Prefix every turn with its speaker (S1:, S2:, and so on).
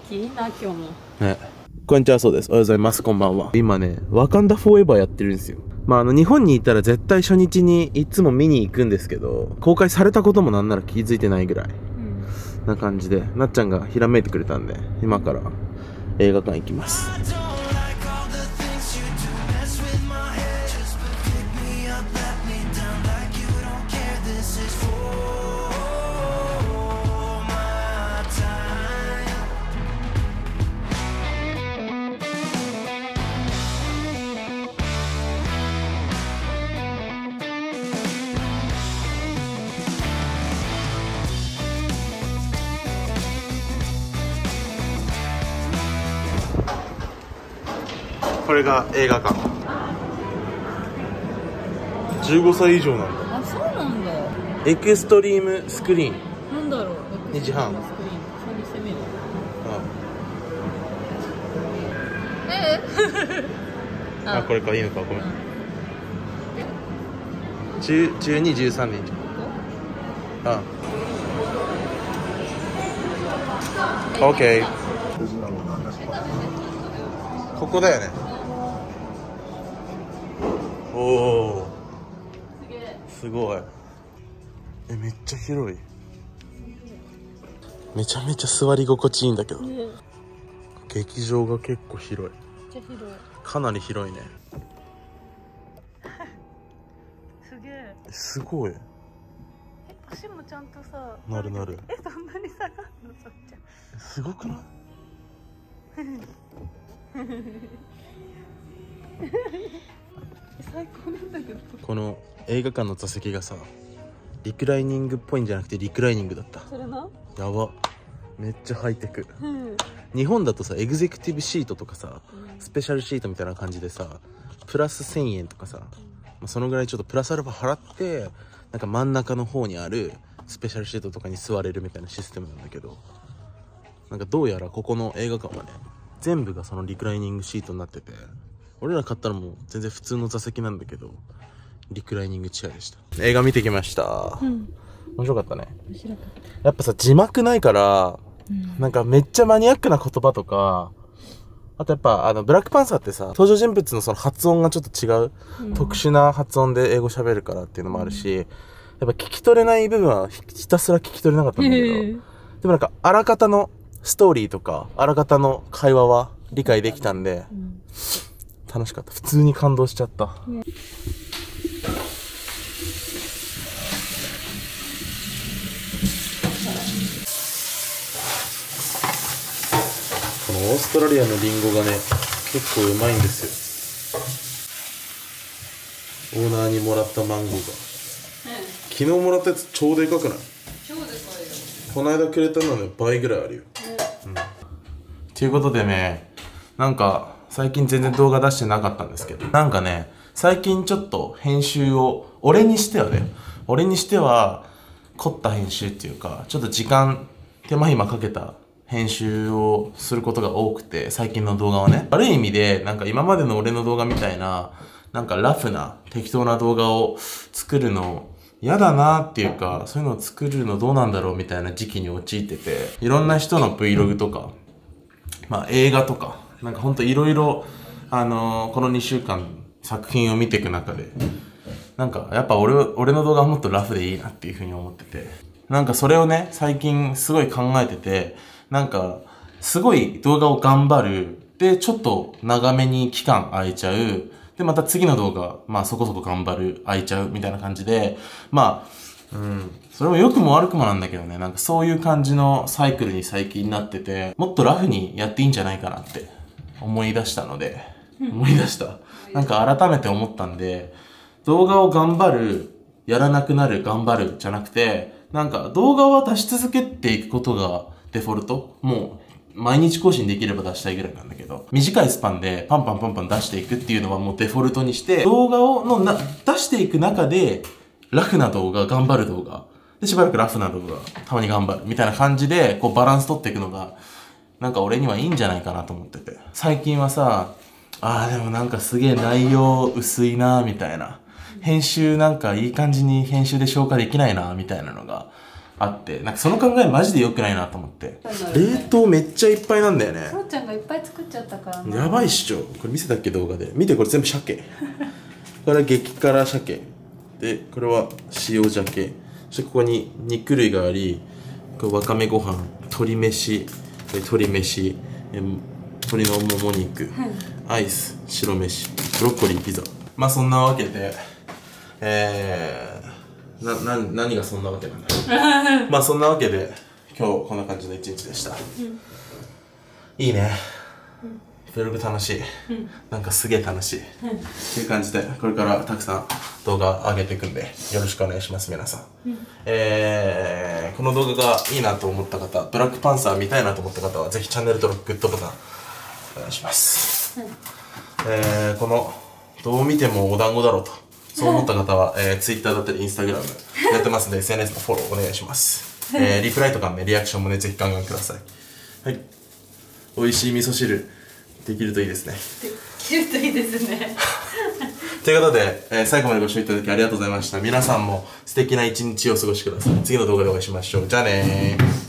S1: 気いいな、今日も。
S2: ね。こんにちは、そうです。おはようございます。こんばんは。今ね、ワカンダフォーエバーやってるんですよ。日本にいたら絶対初日にいつも見に行くんですけど、公開されたこともなんなら気づいてないぐらい。な感じで、なっちゃんがひらめいてくれたんで、今から映画館行きます。これが映画館。15歳以上なんだ。
S1: あ、そうなんだ。
S2: エクストリームスクリーン。
S1: なんだろう。
S2: 2時半。
S1: スクリーン。3に攻める。
S2: あ、これか、いいのか、ごめん。12、13年じゃん。オッケー。ここだよね。おお。すごい。めっちゃ広い。めちゃめちゃ座り心地いいんだけど。劇場が結構広い。
S1: めっちゃ広い。
S2: かなり広いね。
S1: すげえ。
S2: すごい。
S1: 足もちゃんとさ。
S2: なるなる。
S1: そんなに下がるの、そっちゃ。
S2: すごくない？
S1: 最高なんだけど。
S2: この映画館の座席がさ、リクライニングっぽいんじゃなくてリクライニングだった。
S1: それな。
S2: やば。めっちゃハイテク。日本だとさ、エグゼクティブシートとかさ、スペシャルシートみたいな感じでさ、プラス1000円とかさ、そのぐらいちょっとプラスアルファ払って、なんか真ん中の方にあるスペシャルシートとかに座れるみたいなシステムなんだけど、なんかどうやらここの映画館はね、全部がそのリクライニングシートになってて、俺ら買ったらもう全然普通の座席なんだけど、リクライニングチェアでした。映画見てきました。面白かったね。
S1: 面白かった。
S2: やっぱさ、字幕ないから、なんかめっちゃマニアックな言葉とか、あとやっぱブラックパンサーってさ、登場人物のその発音がちょっと違う、特殊な発音で英語喋るからっていうのもあるし、やっぱ聞き取れない部分はひたすら聞き取れなかったんだけど、でもなんかあらかたのストーリーとか、あらかたの会話は理解できたんで、楽しかった。普通に感動しちゃった。このオーストラリアのリンゴがね、結構うまいんですよ。オーナーにもらったマンゴーが。昨日もらったやつ超でかくない？
S1: 超でかいよ。
S2: この間くれたのね、倍ぐらいあるよ。ということでね、なんか最近全然動画出してなかったんですけど、なんかね、最近ちょっと編集を、俺にしては凝った編集っていうか、ちょっと手間暇かけた編集をすることが多くて、最近の動画はね。悪い意味で、なんか今までの俺の動画みたいな、なんかラフな適当な動画を作るの嫌だなっていうか、そういうのを作るのどうなんだろうみたいな時期に陥ってて、いろんな人の Vlog とか、映画とか、なんかほんといろいろ、この2週間作品を見ていく中で、なんかやっぱ俺の動画はもっとラフでいいなっていうふうに思ってて、なんかそれをね、最近すごい考えてて、なんか、すごい動画を頑張る。で、ちょっと長めに期間空いちゃう。で、また次の動画、そこそこ頑張る。空いちゃう。みたいな感じで、それも良くも悪くもなんだけどね、なんかそういう感じのサイクルに最近なってて、もっとラフにやっていいんじゃないかなって思い出したので、なんか改めて思ったんで、動画を頑張る、やらなくなる、頑張るじゃなくて、なんか動画は出し続けていくことがデフォルト？もう毎日更新できれば出したいぐらいなんだけど、短いスパンでパンパン出していくっていうのはもうデフォルトにして、動画を出していく中で、ラフな動画、頑張る動画、でしばらくラフな動画、たまに頑張るみたいな感じで、こうバランス取っていくのが、なんか俺にはいいんじゃないかなと思ってて。最近はさ、でもなんかすげえ内容薄いなみたいな。編集なんかいい感じに編集で消化できないなみたいなのがあって、なんかその考えマジで良くないなと思って。冷凍めっちゃいっぱいなんだよね。
S1: そうちゃんがいっぱい作っちゃったからな。
S2: やばいっしょ。これ見せたっけ動画で。見てこれ全部鮭。これは激辛鮭。で、これは塩鮭。そしてここに肉類があり、これわかめご飯、鶏飯、鶏飯、鶏のもも肉、アイス、白飯、ブロッコリー、ピザ。まあそんなわけで、何がそんなわけなんだまあそんなわけで、今日こんな感じの一日でした。いいね。ブログ楽しい。なんかすげえ楽しい。っていう感じで、これからたくさん動画上げていくんで、よろしくお願いします、皆さん。この動画がいいなと思った方、ブラックパンサー見たいなと思った方は、ぜひチャンネル登録、グッドボタン、お願いします。この、どう見てもお団子だろうと、そう思った方は、Twitter だったり Instagram やってますので、SNS のフォローお願いします。リプライとかね、リアクションもね、ぜひガンガンください。はい。美味しい味噌汁、できるといいですね。
S1: できるといいですね。
S2: ということで、最後までご視聴いただきありがとうございました。皆さんも素敵な一日をお過ごしください。次の動画でお会いしましょう。じゃあねー。